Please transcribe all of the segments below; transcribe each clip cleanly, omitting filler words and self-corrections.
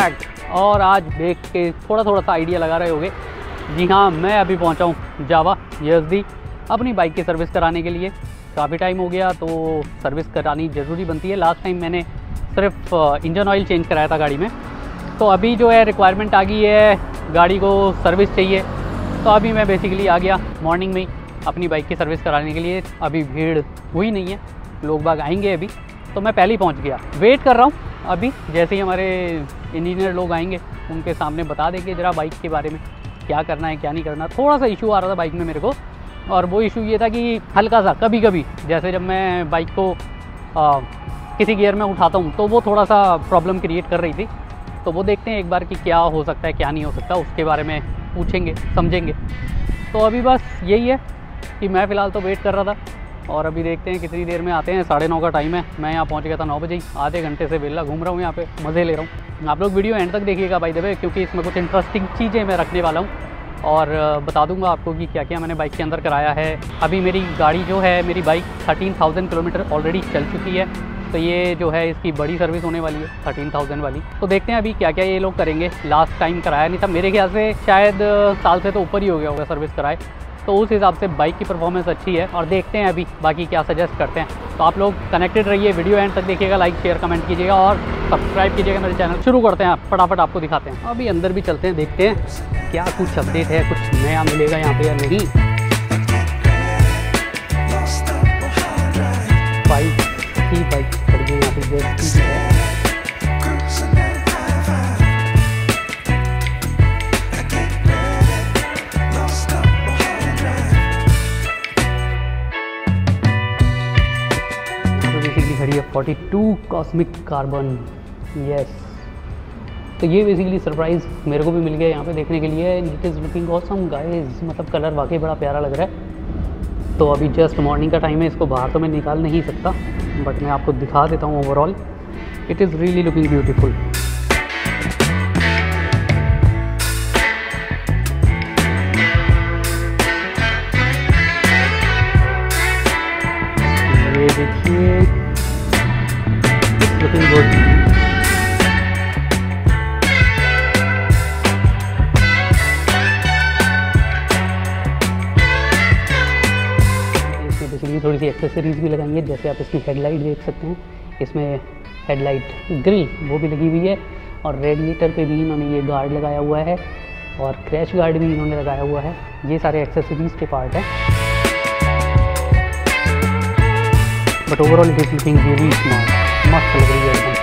Fact. और आज देख के थोड़ा सा आइडिया लगा रहे होगे, जी हाँ, मैं अभी पहुंचा हूँ जावा यूएसडी अपनी बाइक की सर्विस कराने के लिए। काफ़ी टाइम हो गया तो सर्विस करानी ज़रूरी बनती है। लास्ट टाइम मैंने सिर्फ इंजन ऑयल चेंज कराया था गाड़ी में, तो अभी जो है रिक्वायरमेंट आ गई है, गाड़ी को सर्विस चाहिए। तो अभी मैं बेसिकली आ गया मॉर्निंग में ही अपनी बाइक की सर्विस कराने के लिए। अभी भीड़ हुई नहीं है, लोग बाग आएंगे अभी, तो मैं पहले ही पहुंच गया। वेट कर रहा हूं अभी, जैसे ही हमारे इंजीनियर लोग आएंगे उनके सामने बता देंगे ज़रा बाइक के बारे में क्या करना है क्या नहीं करना। थोड़ा सा इशू आ रहा था बाइक में मेरे को, और वो इशू ये था कि हल्का सा कभी कभी जैसे जब मैं बाइक को किसी गियर में उठाता हूँ तो वो थोड़ा सा प्रॉब्लम क्रिएट कर रही थी। तो वो देखते हैं एक बार कि क्या हो सकता है क्या नहीं हो सकता, उसके बारे में पूछेंगे समझेंगे। तो अभी बस यही है कि मैं फ़िलहाल तो वेट कर रहा था, और अभी देखते हैं कितनी देर में आते हैं। 9:30 का टाइम है, मैं यहाँ पहुँच गया था 9 बजे ही। आधे घंटे से वेला घूम रहा हूँ यहाँ पे, मज़े ले रहा हूँ। आप लोग वीडियो एंड तक देखिएगा बाय द वे, क्योंकि इसमें कुछ इंटरेस्टिंग चीज़ें मैं रखने वाला हूँ और बता दूंगा आपको कि क्या क्या मैंने बाइक के अंदर कराया है। अभी मेरी गाड़ी जो है, मेरी बाइक 13,000 किलोमीटर ऑलरेडी चल चुकी है, तो ये जो है इसकी बड़ी सर्विस होने वाली है 13,000 वाली। तो देखते हैं अभी क्या क्या ये लोग करेंगे। लास्ट टाइम कराया नहीं था, मेरे ख्याल से शायद साल से तो ऊपर ही हो गया होगा सर्विस कराए, तो उस हिसाब से बाइक की परफॉर्मेंस अच्छी है। और देखते हैं अभी बाकी क्या सजेस्ट करते हैं। तो आप लोग कनेक्टेड रहिए, वीडियो एंड तक देखिएगा, लाइक शेयर कमेंट कीजिएगा और सब्सक्राइब कीजिएगा मेरे चैनल। शुरू करते हैं, फटाफट आपको दिखाते हैं। अभी अंदर भी चलते हैं, देखते हैं क्या कुछ अपडेट है, कुछ नया मिलेगा यहाँ पे या नहीं। बाइक खड़ी है यहाँ पे, जैसी है। खड़ी है 42 कॉस्मिक कार्बन, यस। तो ये बेसिकली सरप्राइज़ मेरे को भी मिल गया यहाँ पे देखने के लिए। It is looking awesome guys, मतलब कलर वाकई बड़ा प्यारा लग रहा है। तो अभी जस्ट मॉर्निंग का टाइम है, इसको बाहर तो मैं निकाल नहीं सकता, बट मैं आपको दिखा देता हूँ overall. It is really looking beautiful. ये देखिए, looking good. इसमें बेसिकली थोड़ी सी एक्सेसरीज भी लगाई है, जैसे आप इसकी हेडलाइट देख सकते हैं। इसमें हेडलाइट ग्रिल वो भी लगी हुई है, और रेडिएटर पे भी इन्होंने ये गार्ड लगाया हुआ है, और क्रैश गार्ड भी इन्होंने लगाया हुआ है। ये सारे एक्सेसरीज के पार्ट हैं, but overall it is looking really smart, मस्त लग रही है एकदम।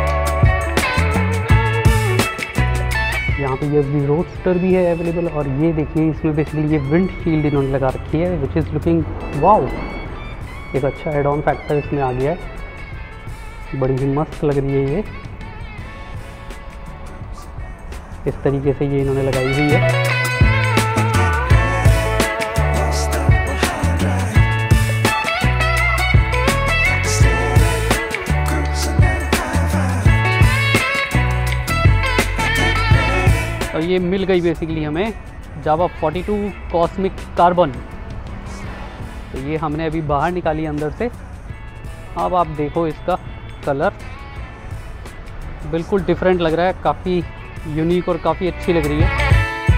यहाँ पे यूएसडी रोडस्टर भी है अवेलेबल, और ये देखिए इसमें बेसिकली ये विंड शील्ड इन्होंने लगा रखी है, विच इज़ लुकिंग वाओ। एक अच्छा एड ऑन फैक्टर इसमें आ गया है, बड़ी ही मस्त लग रही है ये। इस तरीके से ये इन्होंने लगाई हुई है। और ये मिल गई बेसिकली हमें जावा 42 कॉस्मिक कार्बन। तो ये हमने अभी बाहर निकाली अंदर से। अब आप देखो इसका कलर बिल्कुल डिफरेंट लग रहा है, काफ़ी यूनिक और काफ़ी अच्छी लग रही है।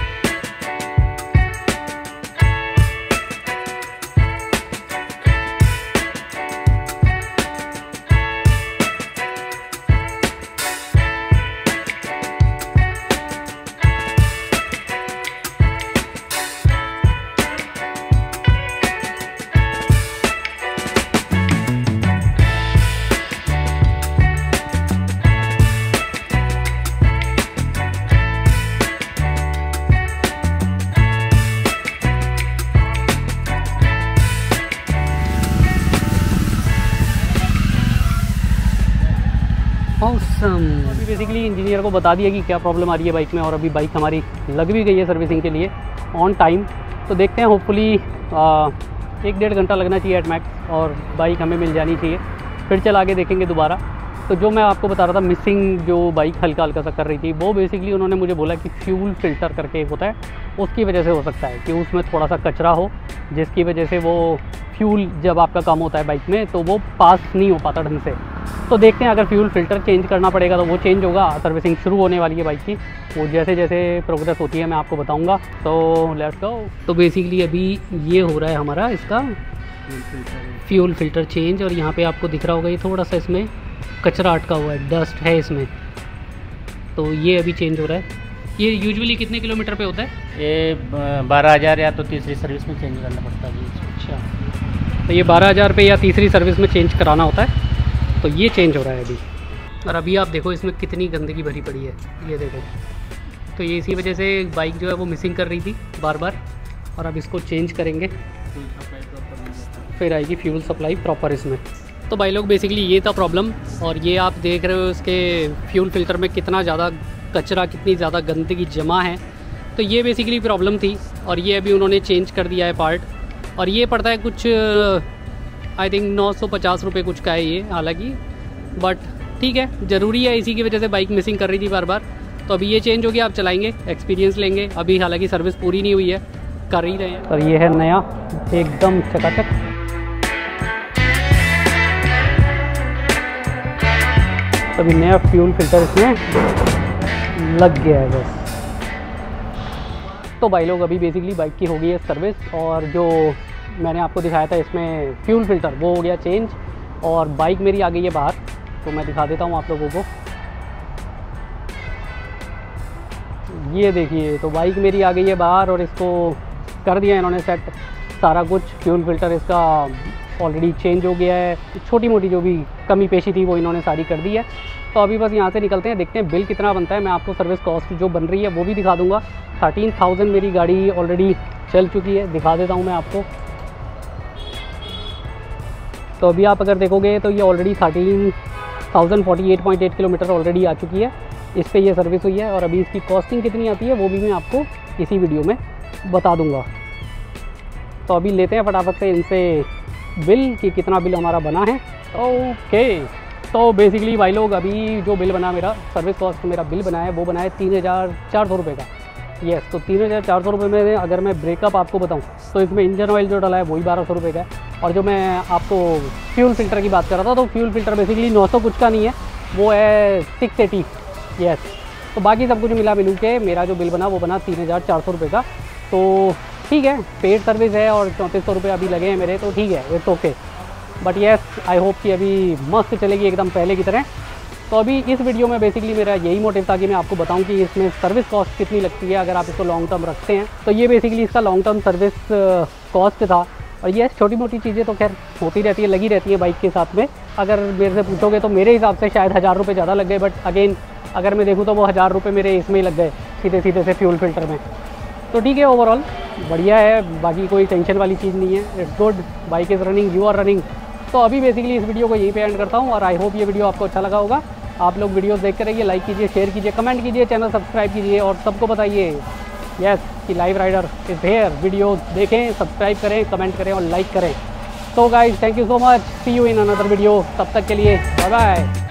ऑसम। अभी बेसिकली इंजीनियर को बता दिया कि क्या प्रॉब्लम आ रही है बाइक में, और अभी बाइक हमारी लग भी गई है सर्विसिंग के लिए ऑन टाइम। तो देखते हैं, होपफुली 1-1.5 घंटा लगना चाहिए एट मैक्स, और बाइक हमें मिल जानी चाहिए। फिर चला के देखेंगे दोबारा। तो जो मैं आपको बता रहा था मिसिंग, जो बाइक हल्का हल्का सा कर रही थी, वो बेसिकली उन्होंने मुझे बोला कि फ्यूल फिल्टर करके होता है, उसकी वजह से हो सकता है कि उसमें थोड़ा सा कचरा हो, जिसकी वजह से वो फ्यूल जब आपका कम होता है बाइक में तो वो पास नहीं हो पाता ढंग से। तो देखते हैं, अगर फ्यूल फिल्टर चेंज करना पड़ेगा तो वो चेंज होगा। सर्विसिंग शुरू होने वाली है बाइक की, वो जैसे जैसे प्रोग्रेस होती है मैं आपको बताऊंगा। तो लेट्स गो। तो बेसिकली अभी ये हो रहा है हमारा इसका फ्यूल फिल्टर चेंज, और यहाँ पे आपको दिख रहा होगा ये थोड़ा सा इसमें कचरा अटका हुआ है, डस्ट है इसमें, तो ये अभी चेंज हो रहा है। ये यूजुअली कितने किलोमीटर पे होता है? ये 12,000 या तो तीसरी सर्विस में चेंज करना पड़ता है। अच्छा, तो ये 12,000 पे या तीसरी सर्विस में चेंज कराना होता है, तो ये चेंज हो रहा है अभी। और अभी आप देखो इसमें कितनी गंदगी भरी पड़ी है, ये देखो। तो ये इसी वजह से बाइक जो है वो मिसिंग कर रही थी बार बार, और अब इसको चेंज करेंगे, फिर आएगी फ्यूल सप्लाई प्रॉपर इसमें। तो भाई लोग बेसिकली ये था प्रॉब्लम, और ये आप देख रहे हो इसके फ्यूल फिल्टर में कितना ज़्यादा कचरा, कितनी ज़्यादा गंदगी जमा है। तो ये बेसिकली प्रॉब्लम थी, और ये अभी उन्होंने चेंज कर दिया है पार्ट, और ये पड़ता है कुछ आई थिंक 950 रुपये कुछ का है ये, हालांकि बट ठीक है, ज़रूरी है, इसी की वजह से बाइक मिसिंग कर रही थी बार बार। तो अभी ये चेंज हो गया, आप चलाएंगे, एक्सपीरियंस लेंगे। अभी हालांकि सर्विस पूरी नहीं हुई है, कर ही रहे हैं। और ये है नया एकदम चकाचक। अभी नया फ्यूल फिल्टर इसमें लग गया है बस। तो भाई लोग अभी बेसिकली बाइक की हो गई है सर्विस, और जो मैंने आपको दिखाया था इसमें फ्यूल फिल्टर वो हो गया चेंज, और बाइक मेरी आ गई है बाहर। तो मैं दिखा देता हूँ आप लोगों को, ये देखिए। तो बाइक मेरी आ गई है बाहर, और इसको कर दिया इन्होंने सेट सारा कुछ। फ्यूल फिल्टर इसका ऑलरेडी चेंज हो गया है, छोटी मोटी जो भी कमी पेशी थी वो इन्होंने सारी कर दी है। तो अभी बस यहाँ से निकलते हैं, देखते हैं बिल कितना बनता है। मैं आपको सर्विस कॉस्ट जो बन रही है वो भी दिखा दूँगा। 13,000 मेरी गाड़ी ऑलरेडी चल चुकी है, दिखा देता हूँ मैं आपको। तो अभी आप अगर देखोगे तो ये ऑलरेडी 13,048.8 किलोमीटर ऑलरेडी आ चुकी है, इस पर ये सर्विस हुई है। और अभी इसकी कॉस्टिंग कितनी आती है वो भी मैं आपको इसी वीडियो में बता दूंगा। तो अभी लेते हैं फटाफट से इनसे बिल कि कितना बिल हमारा बना है। ओके, तो बेसिकली भाई लोग अभी जो बिल बना मेरा, सर्विस कॉस्ट मेरा बिल बना है वो बना है 3,400 रुपये का। यस, तो 3,400 रुपये में अगर मैं ब्रेकअप आपको बताऊं तो इसमें इंजन ऑयल जो डला है वही 1,200 रुपये का है। और जो मैं आपको फ्यूल फिल्टर की बात कर रहा था, तो फ्यूल फिल्टर बेसिकली 900 कुछ का नहीं है, वो है 680। यस, तो बाकी सब कुछ मिला मिलू के मेरा जो बिल बना वो बना 3,400 रुपये का। तो ठीक है, पेड सर्विस है और 3400 रुपये अभी लगे हैं मेरे, तो ठीक है, it's okay. But yes, I hope कि अभी मस्त चलेगी एकदम पहले की तरह। तो अभी इस वीडियो में बेसिकली मेरा यही मोटिव था कि मैं आपको बताऊं कि इसमें सर्विस कॉस्ट कितनी लगती है अगर आप इसको लॉन्ग टर्म रखते हैं। तो ये बेसिकली इसका लॉन्ग टर्म सर्विस कॉस्ट था। और ये छोटी मोटी चीज़ें तो खैर होती रहती है, लगी रहती है बाइक के साथ में। अगर मेरे से पूछोगे तो मेरे हिसाब से शायद 1000 रुपये ज़्यादा लग गए, बट अगेन अगर मैं देखूँ तो वो 1000 रुपये मेरे इसमें ही लग गए सीधे सीधे से फ्यूल फिल्टर में। तो ठीक है, ओवरऑल बढ़िया है, बाकी कोई टेंशन वाली चीज़ नहीं है। It's good, bike is running, you are running. तो अभी बेसिकली इस वीडियो को यहीं पे एंड करता हूँ, और आई होप ये वीडियो आपको अच्छा लगा होगा। आप लोग वीडियोस देखते रहिए, लाइक कीजिए, शेयर कीजिए, कमेंट कीजिए, चैनल सब्सक्राइब कीजिए, और सबको बताइए यस कि live rider is here. Videos देखें, सब्सक्राइब करें, कमेंट करें और लाइक करें। तो guys, thank you so much, see you in another video. तब तक के लिए बाय बाय।